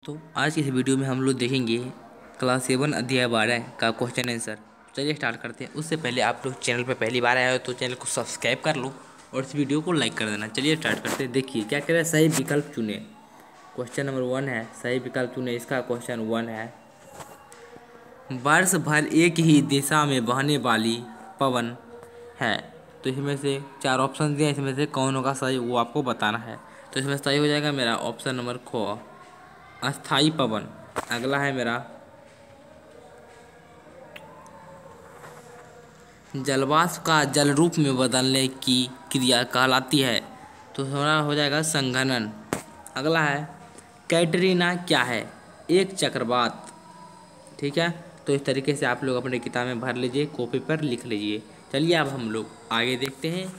तो आज की इस वीडियो में हम लोग देखेंगे क्लास 7 अध्याय 12 का क्वेश्चन आंसर। चलिए स्टार्ट करते हैं। उससे पहले आप लोग चैनल पर पहली बार आए हो तो चैनल को सब्सक्राइब कर लो और इस वीडियो को लाइक कर देना। चलिए स्टार्ट करते हैं। देखिए क्या कह रहा है, सही विकल्प चुने। क्वेश्चन नंबर 1 है सही विकल्प चुने। इसका क्वेश्चन 1 है, वर्ष भर एक ही दिशा में बहने वाली पवन है। तो इसमें से 4 ऑप्शन दिए, इसमें से कौन होगा सही वो आपको बताना है। तो इसमें सही हो जाएगा मेरा ऑप्शन नंबर ख, अस्थाई पवन। अगला है मेरा, जलवाष्प का जल रूप में बदलने की क्रिया कहलाती है। तो थोड़ा हो जाएगा संघनन। अगला है, कैटरीना क्या है? एक चक्रवात। ठीक है, तो इस तरीके से आप लोग अपने किताब में भर लीजिए, कॉपी पर लिख लीजिए। चलिए अब हम लोग आगे देखते हैं।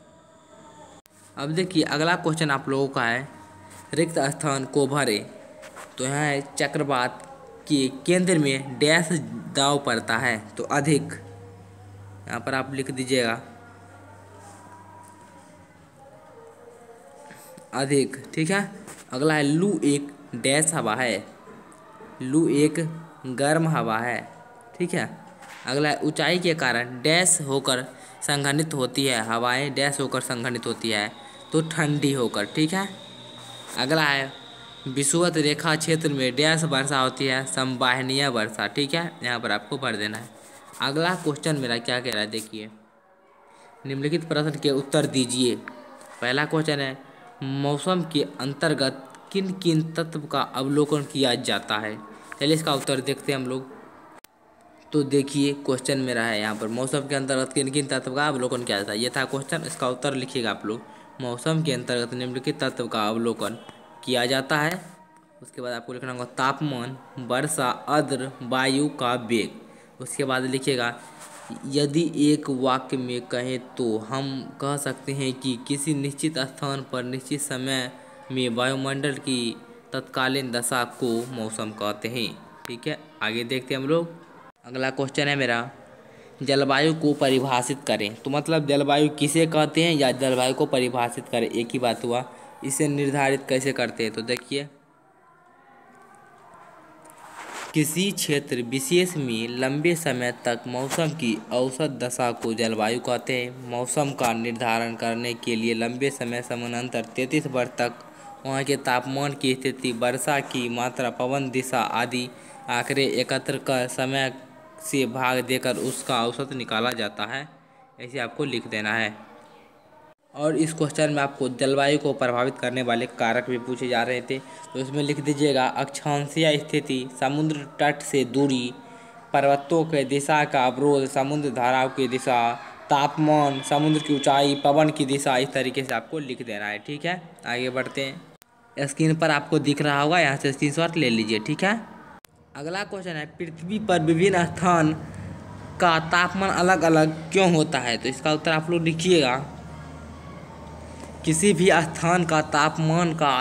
अब देखिए अगला क्वेश्चन आप लोगों का है, रिक्त स्थान को भरे। तो यहाँ है, चक्रवात के केंद्र में डैश दाव पड़ता है। तो अधिक, यहाँ पर आप लिख दीजिएगा अधिक। ठीक है, अगला है, लू एक डैश हवा है। लू एक गर्म हवा है। ठीक है, अगला है, ऊंचाई के कारण डैश होकर संघनित होती है। हवाएं डैश होकर संघनित होती है। तो ठंडी होकर। ठीक है, अगला है, विषुवत रेखा क्षेत्र में डैश वर्षा होती है, संवाहनीय वर्षा। ठीक है, यहाँ पर आपको भर देना है। अगला क्वेश्चन मेरा क्या कह रहा है, देखिए, निम्नलिखित प्रश्न के उत्तर दीजिए। पहला क्वेश्चन है, मौसम के अंतर्गत किन किन तत्व का अवलोकन किया जाता है? चलिए इसका उत्तर देखते हैं हम लोग। तो देखिए क्वेश्चन मेरा है यहाँ पर, मौसम के अंतर्गत किन किन तत्व का अवलोकन किया जाता है, ये था क्वेश्चन। इसका उत्तर लिखिएगा आप लोग। मौसम के अंतर्गत निम्नलिखित तत्व का अवलोकन किया जाता है। उसके बाद आपको लिखना होगा तापमान, वर्षा, आर्द्र वायु का वेग। उसके बाद लिखिएगा, यदि एक वाक्य में कहें तो हम कह सकते हैं कि किसी निश्चित स्थान पर निश्चित समय में वायुमंडल की तत्कालीन दशा को मौसम कहते हैं। ठीक है, आगे देखते हैं हम लोग। अगला क्वेश्चन है मेरा, जलवायु को परिभाषित करें। तो मतलब जलवायु किसे कहते हैं या जलवायु को परिभाषित करें, एक ही बात हुआ। इसे निर्धारित कैसे करते हैं, तो देखिए, किसी क्षेत्र विशेष में लंबे समय तक मौसम की औसत दशा को जलवायु कहते हैं। मौसम का निर्धारण करने के लिए लंबे समय समानांतर 33 वर्ष तक वहाँ के तापमान की स्थिति, वर्षा की मात्रा, पवन दिशा आदि आंकड़े एकत्र कर समय से भाग देकर उसका औसत निकाला जाता है। ऐसे आपको लिख देना है। और इस क्वेश्चन में आपको जलवायु को प्रभावित करने वाले कारक भी पूछे जा रहे थे। तो इसमें लिख दीजिएगा, अक्षांशीय स्थिति, समुद्र तट से दूरी, पर्वतों के दिशा का अवरोध, समुद्र धाराओं की दिशा, तापमान, समुद्र की ऊंचाई, पवन की दिशा। इस तरीके से आपको लिख देना है। ठीक है, आगे बढ़ते हैं। स्क्रीन पर आपको दिख रहा होगा, यहाँ से स्क्रीनशॉट ले लीजिए। ठीक है, अगला क्वेश्चन है, पृथ्वी पर विभिन्न स्थान का तापमान अलग अलग क्यों होता है? तो इसका उत्तर आप लोग लिखिएगा, किसी भी स्थान का तापमान का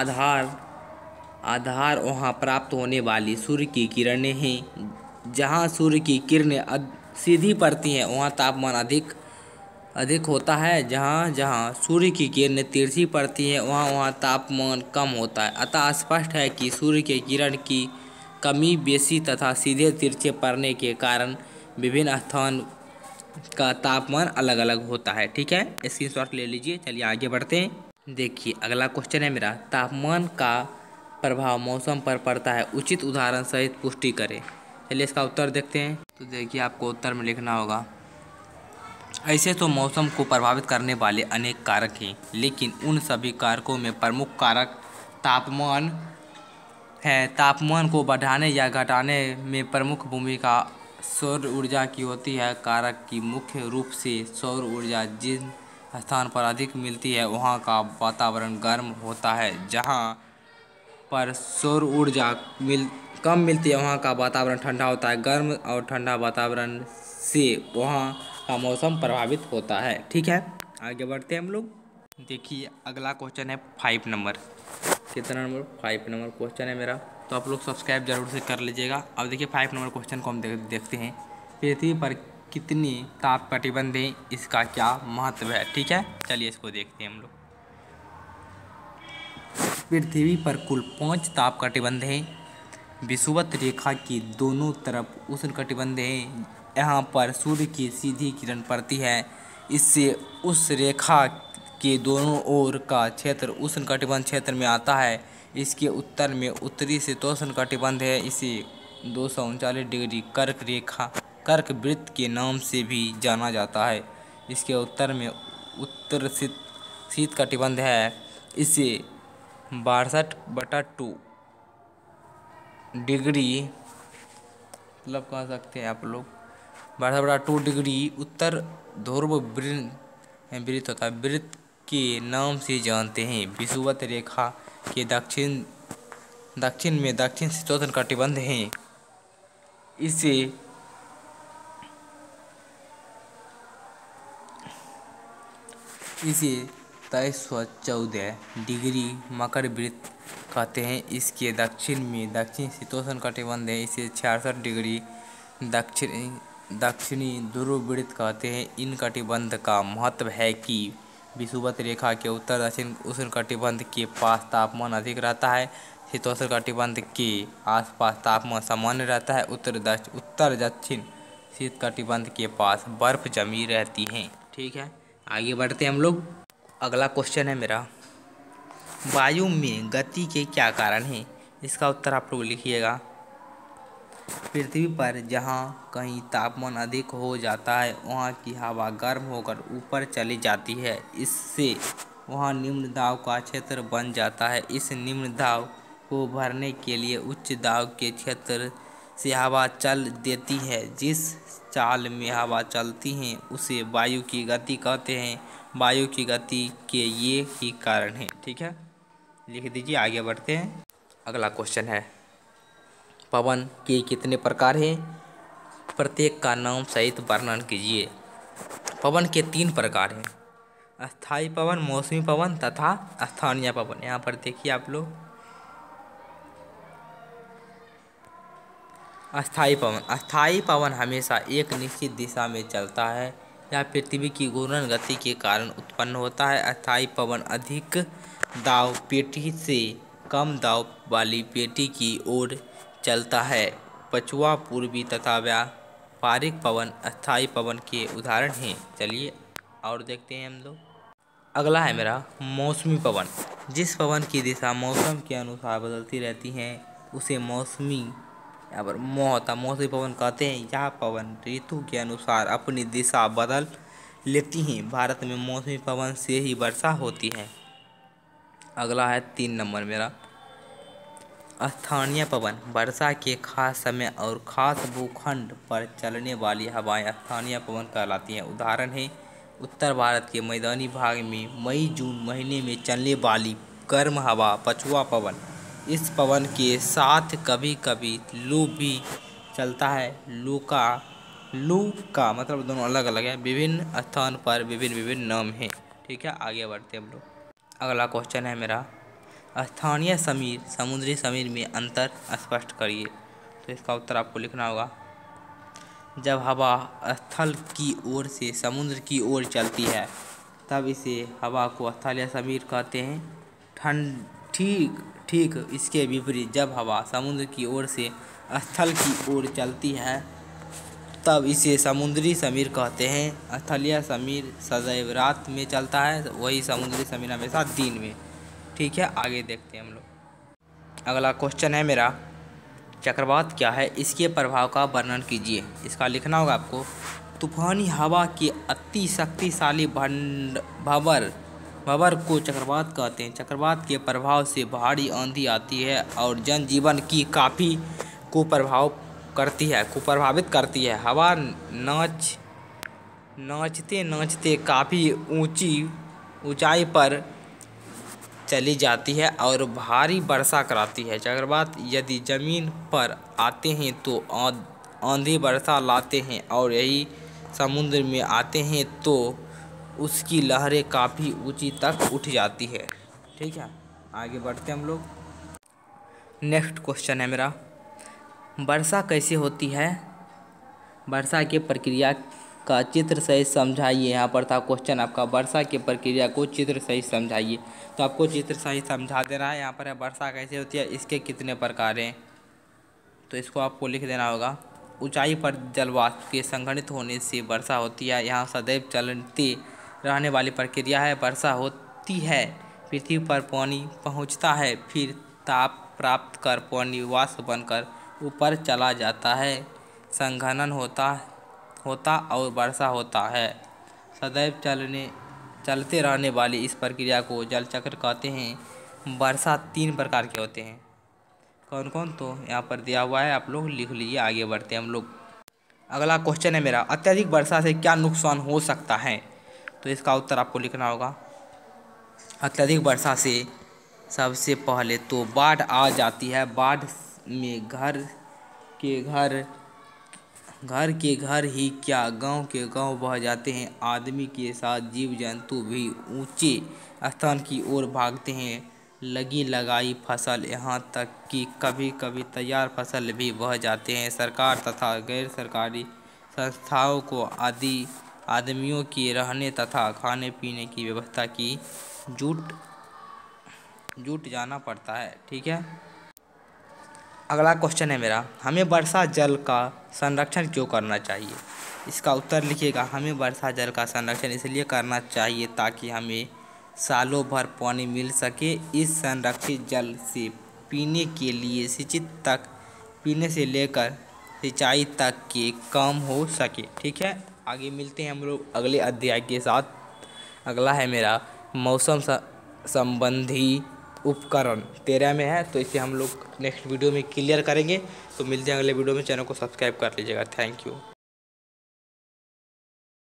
आधार वहाँ प्राप्त होने वाली सूर्य की किरणें हैं। जहाँ सूर्य की किरणें सीधी पड़ती हैं वहाँ तापमान अधिक होता है। जहाँ जहाँ सूर्य की किरणें तिरछी पड़ती हैं वहाँ तापमान कम होता है। अतः स्पष्ट है कि सूर्य के किरण की कमी बेशी तथा सीधे तिरछे पड़ने के कारण विभिन्न स्थान का तापमान अलग अलग होता है। ठीक है, स्क्रीनशॉट ले लीजिए। चलिए आगे बढ़ते हैं। देखिए अगला क्वेश्चन है मेरा, तापमान का प्रभाव मौसम पर पड़ता है, उचित उदाहरण सहित पुष्टि करें। चलिए इसका उत्तर देखते हैं। तो देखिए आपको उत्तर में लिखना होगा, ऐसे तो मौसम को प्रभावित करने वाले अनेक कारक हैं, लेकिन उन सभी कारकों में प्रमुख कारक तापमान है। तापमान को बढ़ाने या घटाने में प्रमुख भूमिका सौर ऊर्जा की होती है। कारक की मुख्य रूप से सौर ऊर्जा जिन स्थान पर अधिक मिलती है वहाँ का वातावरण गर्म होता है। जहाँ पर सौर ऊर्जा कम मिलती है वहाँ का वातावरण ठंडा होता है। गर्म और ठंडा वातावरण से वहाँ का मौसम प्रभावित होता है। ठीक है, आगे बढ़ते हैं हम लोग। देखिए अगला क्वेश्चन है 5 नंबर। कितना नंबर? 5 नंबर क्वेश्चन है मेरा। तो आप लोग सब्सक्राइब जरूर से कर लीजिएगा। अब देखिए 5 नंबर क्वेश्चन को हम देखते हैं, पृथ्वी पर कितनी ताप कटिबंध हैं, इसका क्या महत्व है? ठीक है, चलिए इसको देखते हैं हम लोग। पृथ्वी पर कुल 5 ताप कटिबंध हैं। विषुवत रेखा के दोनों तरफ उष्णकटिबंध है। यहाँ पर सूर्य की सीधी किरण पड़ती है, इससे उस रेखा के दोनों ओर का क्षेत्र उष्णकटिबंध क्षेत्र में आता है। इसके उत्तर में उत्तरी शीतोष्ण कटिबंध है। इसे 239 डिग्री कर्क रेखा कर्क वृत्त के नाम से भी जाना जाता है। इसके उत्तर में उत्तर शीत कटिबंध है। इसे 62/2 डिग्री मतलब कह सकते हैं आप लोग 62/2 डिग्री उत्तर ध्रुव वृत्त होता है, वृत्त के नाम से जानते हैं। विषुवत रेखा के दक्षिण में दक्षिण शीतोष्ण कटिबंध है। इसे इसे 2314 डिग्री मकर वृत्त कहते हैं। इसके दक्षिण में दक्षिण शीतोष्ण कटिबंध है। इसे 66 डिग्री दक्षिणी ध्रुव वृत्त कहते हैं। इन कटिबंध का महत्व है कि विषुवत रेखा के उत्तर दक्षिण उष्ण कटिबंध के पास तापमान अधिक रहता है। शीतोष्ण कटिबंध के आसपास तापमान सामान्य रहता है। उत्तर दक्षिण शीत कटिबंध के पास बर्फ जमी रहती है। ठीक है, आगे बढ़ते हैं हम लोग। अगला क्वेश्चन है मेरा, वायु में गति के क्या कारण हैं? इसका उत्तर आप लोग लिखिएगा। पृथ्वी पर जहाँ कहीं तापमान अधिक हो जाता है वहाँ की हवा गर्म होकर ऊपर चली जाती है। इससे वहाँ निम्न दाब का क्षेत्र बन जाता है। इस निम्न दाब को भरने के लिए उच्च दाब के क्षेत्र से हवा चल देती है। जिस चाल में हवा चलती है उसे वायु की गति कहते हैं। वायु की गति के ये ही कारण हैं। ठीक है, लिख दीजिए, आगे बढ़ते हैं। अगला क्वेश्चन है, पवन के कितने प्रकार हैं? प्रत्येक का नाम सहित वर्णन कीजिए। पवन के 3 प्रकार हैं, अस्थायी पवन, मौसमी पवन तथा स्थानीय पवन। यहाँ पर देखिए आप लोग, अस्थायी पवन हमेशा एक निश्चित दिशा में चलता है। यह पृथ्वी की घूर्णन गति के कारण उत्पन्न होता है। अस्थायी पवन अधिक दाब पेटी से कम दाब वाली पेटी की ओर चलता है। पछुआ, पूर्वी तथा व्यापारिक पवन अस्थायी पवन के उदाहरण हैं। चलिए और देखते हैं हम लोग। अगला है मेरा मौसमी पवन। जिस पवन की दिशा मौसम के अनुसार बदलती रहती है उसे मौसमी यहाँ पर मौसमी पवन कहते हैं। यह पवन ऋतु के अनुसार अपनी दिशा बदल लेती हैं। भारत में मौसमी पवन से ही वर्षा होती है। अगला है 3 नंबर मेरा, स्थानीय पवन। वर्षा के खास समय और खास भूखंड पर चलने वाली हवाएं स्थानीय पवन कहलाती हैं। उदाहरण है उत्तर भारत के मैदानी भाग में मई जून महीने में चलने वाली गर्म हवा पछुआ पवन। इस पवन के साथ कभी कभी लू भी चलता है। लू का मतलब दोनों अलग अलग है, विभिन्न स्थान पर विभिन्न नाम हैं। ठीक है, आगे बढ़ते हैं हम लोग। अगला क्वेश्चन है मेरा, स्थानीय समीर समुद्री समीर में अंतर स्पष्ट करिए। तो इसका उत्तर आपको लिखना होगा। जब हवा स्थल की ओर से समुद्र की ओर चलती है तब इसे हवा को स्थलीय समीर कहते हैं। ठीक इसके विपरीत जब हवा समुद्र की ओर से स्थल की ओर चलती है तब इसे समुद्री समीर कहते हैं। स्थलीय समीर सदैव रात में चलता है, वही समुद्री समीर हमेशा दिन में। ठीक है, आगे देखते हैं हम लोग। अगला क्वेश्चन है मेरा, चक्रवात क्या है? इसके प्रभाव का वर्णन कीजिए। इसका लिखना होगा आपको। तूफानी हवा के अति शक्तिशाली भंवर को चक्रवात कहते हैं। चक्रवात के प्रभाव से भारी आंधी आती है और जनजीवन की काफ़ी कुप्रभावित करती है। हवा नाचते काफ़ी ऊंचाई पर चली जाती है और भारी वर्षा कराती है। चक्रवात यदि जमीन पर आते हैं तो आंधी वर्षा लाते हैं और यही समुद्र में आते हैं तो उसकी लहरें काफ़ी ऊंची तक उठ जाती है। ठीक है, आगे बढ़ते हैं हम लोग। नेक्स्ट क्वेश्चन है मेरा, वर्षा कैसे होती है? वर्षा की प्रक्रिया का चित्र सहित समझाइए। यहाँ पर था क्वेश्चन आपका, वर्षा की प्रक्रिया को चित्र सहित समझाइए। तो आपको चित्र सहित समझा देना है। यहाँ पर है वर्षा कैसे होती है, इसके कितने प्रकार हैं। तो इसको आपको लिख देना होगा। ऊंचाई पर जलवाष्प के संघनित होने से वर्षा होती है। यहाँ सदैव चलती रहने वाली प्रक्रिया है। वर्षा होती है, पृथ्वी पर पानी पहुँचता है, फिर ताप प्राप्त कर पानी वाष्प बनकर ऊपर चला जाता है। संघनन होता और वर्षा होता है। सदैव चलते रहने वाली इस प्रक्रिया को जल चक्र कहते हैं। वर्षा 3 प्रकार के होते हैं। कौन कौन? तो यहाँ पर दिया हुआ है, आप लोग लिख लीजिए। आगे बढ़ते हैं हम लोग। अगला क्वेश्चन है मेरा, अत्यधिक वर्षा से क्या नुकसान हो सकता है? तो इसका उत्तर आपको लिखना होगा। अत्यधिक वर्षा से सबसे पहले तो बाढ़ आ जाती है। बाढ़ में घर के घर ही क्या, गांव के गांव बह जाते हैं। आदमी के साथ जीव जंतु भी ऊंचे स्थान की ओर भागते हैं। लगी लगाई फसल, यहाँ तक कि कभी कभी तैयार फसल भी बह जाते हैं। सरकार तथा गैर सरकारी संस्थाओं को आदमियों के रहने तथा खाने पीने की व्यवस्था की जुट जाना पड़ता है। ठीक है। अगला क्वेश्चन है मेरा, हमें वर्षा जल का संरक्षण क्यों करना चाहिए? इसका उत्तर लिखिएगा। हमें वर्षा जल का संरक्षण इसलिए करना चाहिए ताकि हमें सालों भर पानी मिल सके। इस संरक्षित जल से पीने के लिए पीने से लेकर सिंचाई तक के काम हो सके। ठीक है। आगे मिलते हैं हम लोग अगले अध्याय के साथ। अगला है मेरा मौसम संबंधी उपकरण 13 में है, तो इसे हम लोग नेक्स्ट वीडियो में क्लियर करेंगे। तो मिलते हैं अगले वीडियो में। चैनल को सब्सक्राइब कर लीजिएगा। Thank you.